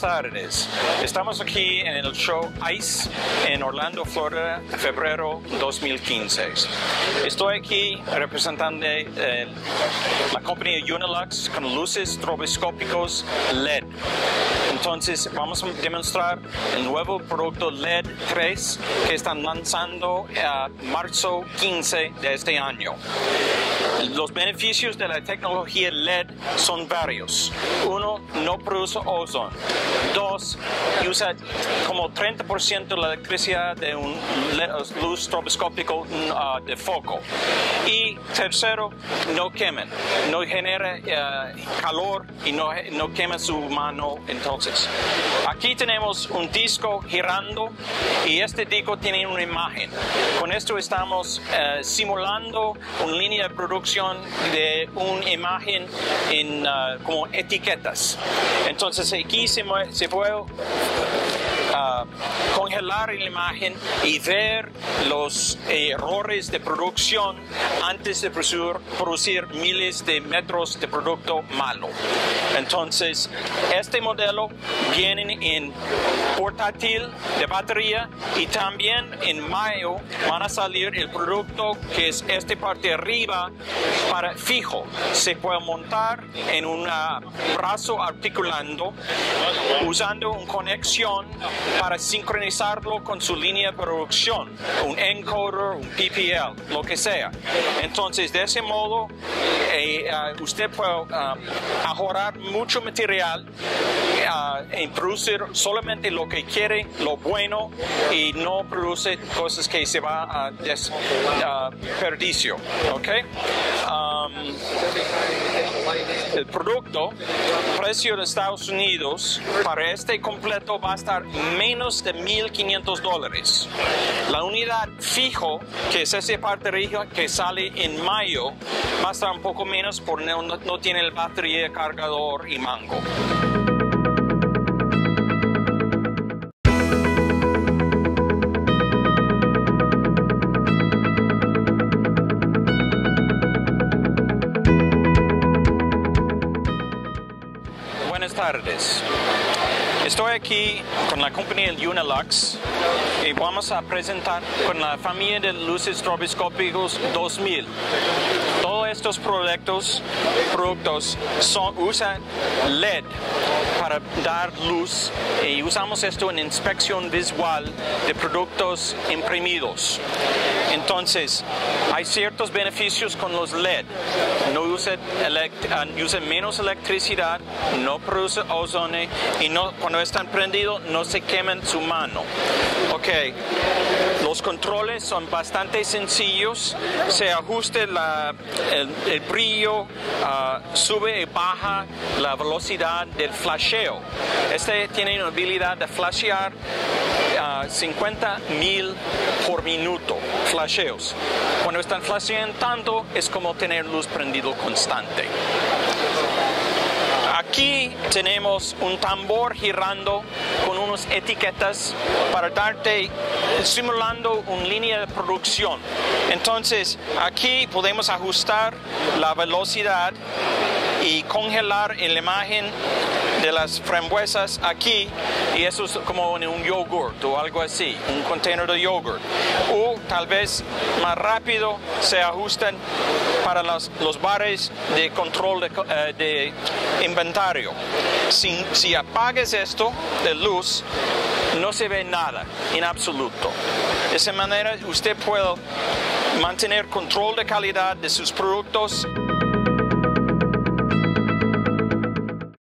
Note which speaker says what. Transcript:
Speaker 1: tardes. Estamos aquí en el show ICE en Orlando, Florida, febrero 2015. Estoy aquí representando la compañía Unilux con luces estroboscópicos LED. Entonces vamos a demostrar el nuevo producto LED 3 que están lanzando a marzo 15 de este año. Los beneficios de la tecnología LED son varios. Uno, no produce ozono. Dos, usa como 30% de la electricidad de un luz estroboscópico de foco. Y tercero, no queman, no genera calor y no quema su mano. Entonces, aquí tenemos un disco girando y este disco tiene una imagen. Con esto estamos simulando una línea de producción de una imagen en como etiquetas. Entonces aquí se puede congelar la imagen y ver los errores de producción antes de producir miles de metros de producto malo. Entonces, este modelo viene en portátil de batería y también en mayo van a salir el producto que es esta parte de arriba para fijo. Se puede montar en un brazo articulando usando una conexión para sincronizarlo con su línea de producción, un encoder, un PPL, lo que sea. Entonces, de ese modo, usted puede ahorrar mucho material en producir solamente lo que quiere, lo bueno, y no produce cosas que se va a desperdicio. ¿Okay? El producto, precio de Estados Unidos, para este completo va a estar menos de $1,500. La unidad fijo, que es esa parte que sale en mayo, va a estar un poco menos porque no tiene el batería, cargador y mango. Buenas tardes. Estoy aquí con la compañía Unilux y vamos a presentar con la familia de luces estroboscópicos 2000. Todos estos productos usan LED para dar luz y usamos esto en inspección visual de productos imprimidos. Entonces, hay ciertos beneficios con los LED. No usa menos electricidad, no produce ozono y cuando están prendidos no se queman su mano. Ok, los controles son bastante sencillos. Se ajusta el brillo, sube y baja la velocidad del flasheo. Este tiene una habilidad de flashear 50,000 por minuto. Flasheos. Cuando están flasheando tanto, es como tener luz prendido constante. Aquí tenemos un tambor girando con unas etiquetas para darte, simulando una línea de producción. Entonces, aquí podemos ajustar la velocidad y congelar la imagen de las frambuesas aquí, y eso es como en un yogurt o algo así, un container de yogurt. O tal vez más rápido se ajustan para los bares de control de inventario. Si apagas esto de luz, no se ve nada en absoluto. De esa manera usted puede mantener control de calidad de sus productos.